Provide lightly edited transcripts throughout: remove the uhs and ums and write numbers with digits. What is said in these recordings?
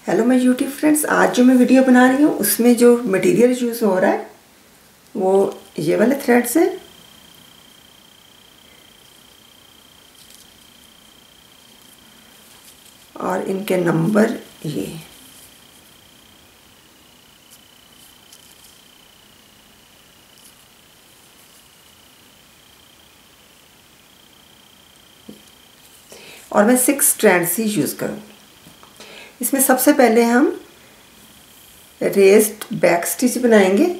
Hello मैं YouTube friends, आज जो मैं वीडियो बना रही हूँ उसमें जो मटेरियल यूज़ हो रहा है वो ये वाले थ्रेड्स हैं और इनके नंबर ये। और मैं 6 स्ट्रैंड्स ही यूज़ करूँगी। इसमें सबसे पहले हम रेस्ड बैक स्टिच बनाएंगे।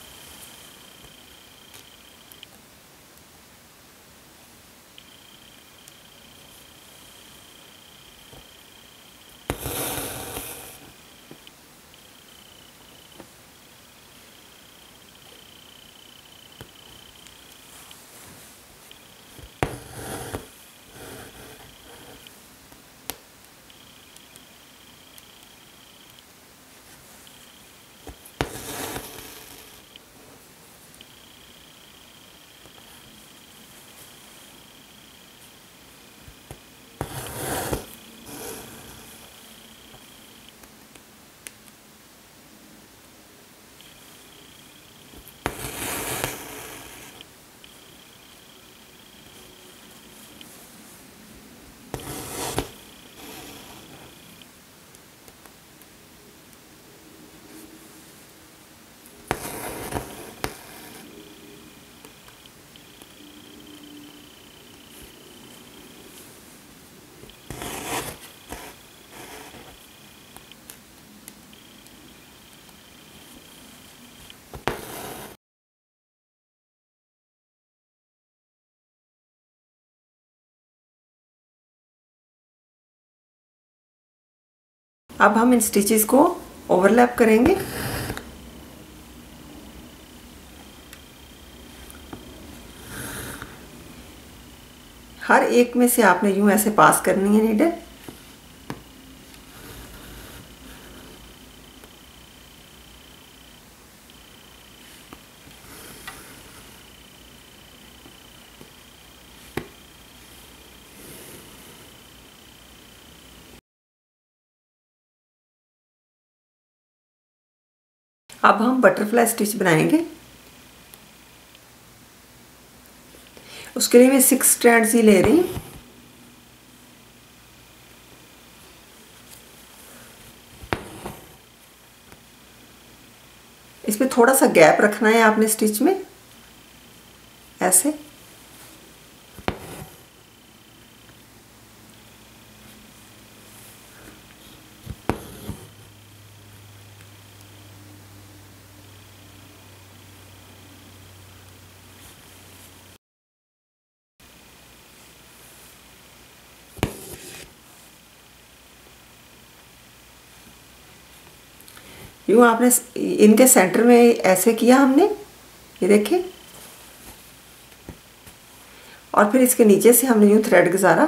अब हम इन स्टिचेस को ओवरलैप करेंगे। हर एक में से आपने यूं ऐसे पास करनी है नीडल। अब हम बटरफ्लाई स्टिच बनाएंगे। उसके लिए मैं 6 स्ट्रैंड्स ही ले रही हूँ। इसमें थोड़ा सा गैप रखना है आपने स्टिच में, ऐसे। यूँ आपने इनके सेंटर में ऐसे किया हमने, ये देखिए। और फिर इसके नीचे से हमने यूँ थ्रेड गुजारा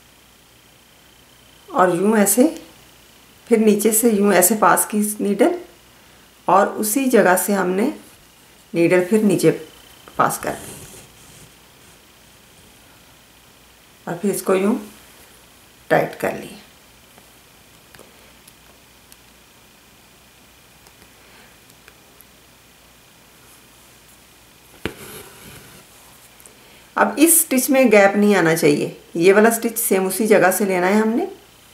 और यूँ ऐसे, फिर नीचे से यूँ ऐसे पास की नीडल और उसी जगह से हमने नीडल फिर नीचे पास कर दी और फिर इसको यूँ टाइट कर लिया। अब इस स्टिच में गैप नहीं आना चाहिए, ये वाला स्टिच सेम उसी जगह से लेना है हमने।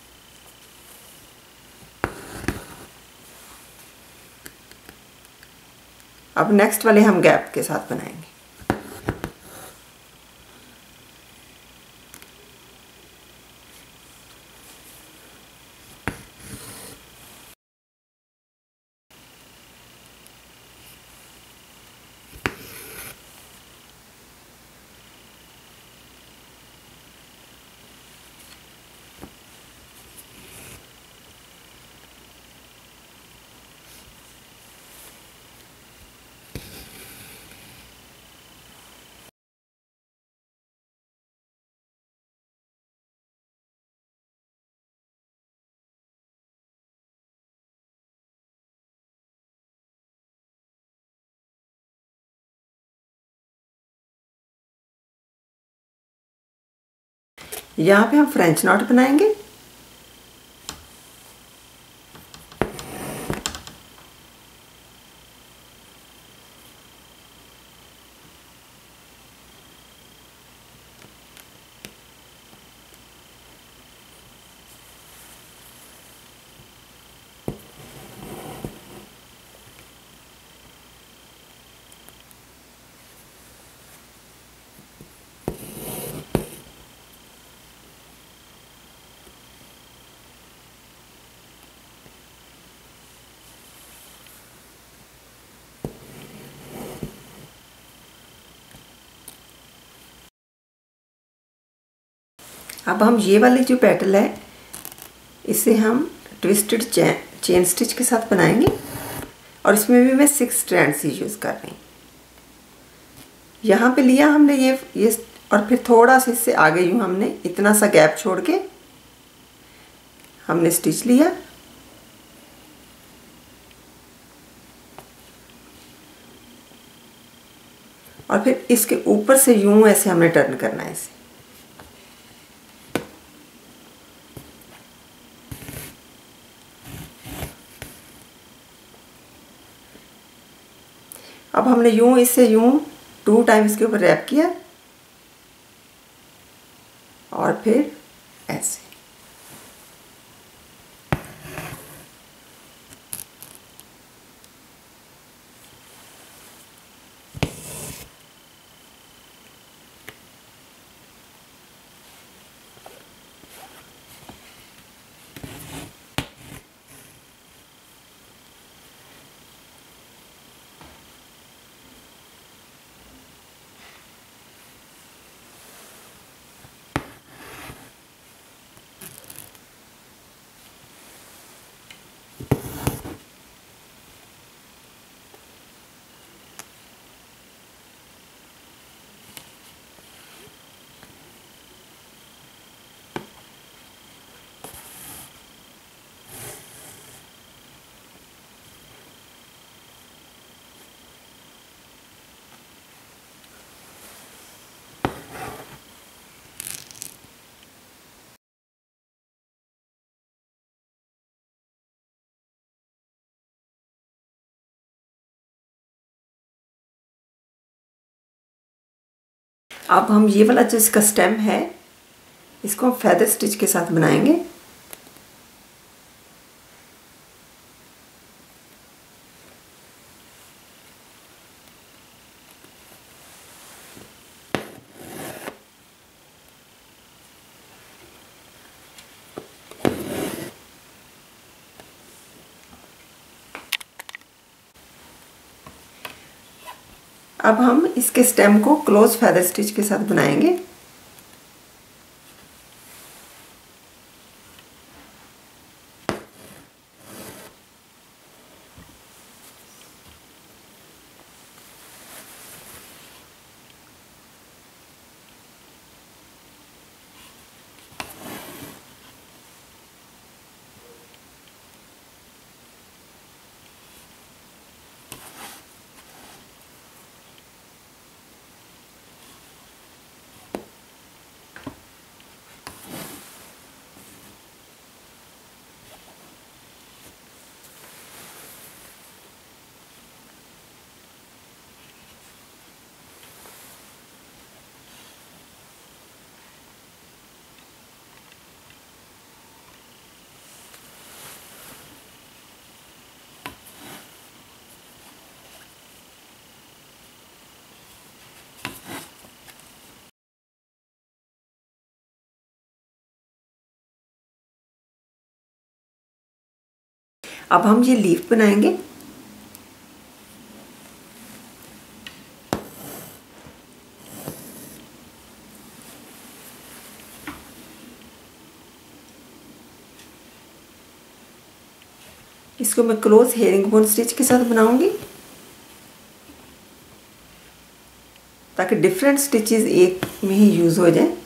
अब नेक्स्ट वाले हम गैप के साथ बनाएंगे। यहाँ पे हम फ्रेंच नॉट बनाएंगे। अब हम ये वाली जो पेटल है इसे हम ट्विस्टेड चेन स्टिच के साथ बनाएंगे और इसमें भी मैं 6 स्ट्रैंड्स ही यूज़ कर रही हूँ। यहाँ पे लिया हमने ये और फिर थोड़ा सा इससे आगे यूँ हमने इतना सा गैप छोड़ के हमने स्टिच लिया और फिर इसके ऊपर से यूँ ऐसे हमने टर्न करना है इसे। अब हमने यूँ इसे यूँ 2 टाइम इसके ऊपर रैप किया और फिर ऐसे। अब हम ये वाला जो इसका स्टेम है इसको हम फेदर स्टिच के साथ बनाएंगे। अब हम इसके स्टेम को क्लोज फेदर स्टिच के साथ बनाएंगे। अब हम ये लीफ बनाएंगे। इसको मैं क्लोज हेरिंगबोन स्टिच के साथ बनाऊंगी ताकि डिफरेंट स्टिचेस एक में ही यूज़ हो जाए।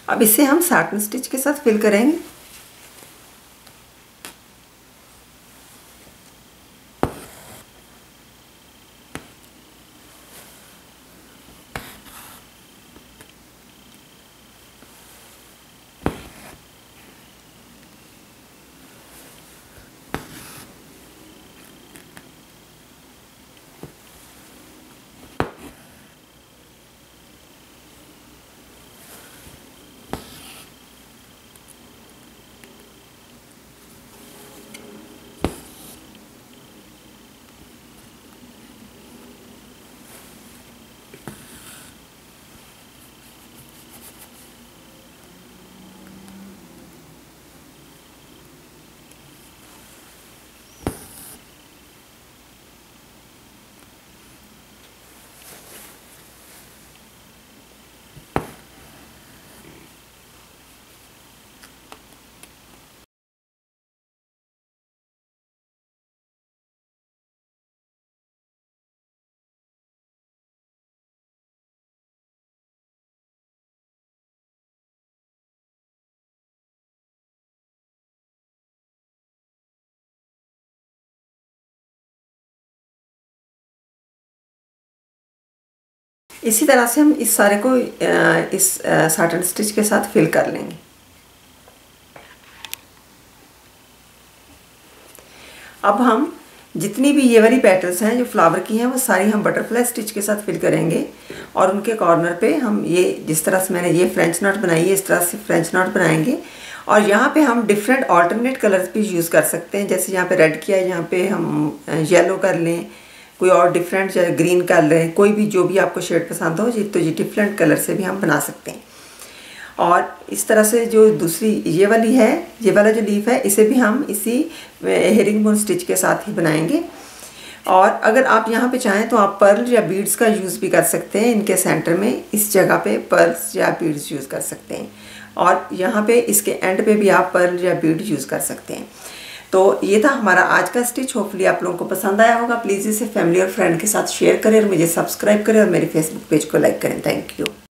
अब इसे हम साटन स्टिच के साथ फिल करेंगे। इसी तरह से हम इस सारे को इस साटन स्टिच के साथ फिल कर लेंगे। अब हम जितनी भी ये वाली पेटल्स हैं जो फ्लावर की हैं वो सारी हम बटरफ्लाई स्टिच के साथ फिल करेंगे और उनके कॉर्नर पे हम ये जिस तरह से मैंने ये फ्रेंच नॉट बनाई है इस तरह से फ्रेंच नॉट बनाएंगे। और यहाँ पे हम डिफरेंट ऑल्टरनेट कलर्स भी यूज़ कर सकते हैं, जैसे यहाँ पे रेड किया है, यहाँ पे हम येलो कर लें, कोई और डिफरेंट चाहे ग्रीन कर लें, कोई भी जो भी आपको शेड पसंद हो तो ये डिफरेंट कलर से भी हम बना सकते हैं। और इस तरह से जो दूसरी ये वाली है, ये वाला जो लीफ है, इसे भी हम इसी हेरिंगबोन स्टिच के साथ ही बनाएंगे। और अगर आप यहाँ पे चाहें तो आप पर्ल या बीड्स का यूज़ भी कर सकते हैं। इनके सेंटर में इस जगह पे पर्ल्स या बीड्स यूज़ कर सकते हैं और यहाँ पे इसके एंड पे भी आप पर्ल या बीड यूज़ कर सकते हैं। तो ये था हमारा आज का स्टिच। होपफुली आप लोगों को पसंद आया होगा। प्लीज़ इसे फैमिली और फ्रेंड के साथ शेयर करें और मुझे सब्सक्राइब करें और मेरे फेसबुक पेज को लाइक करें। Thank you.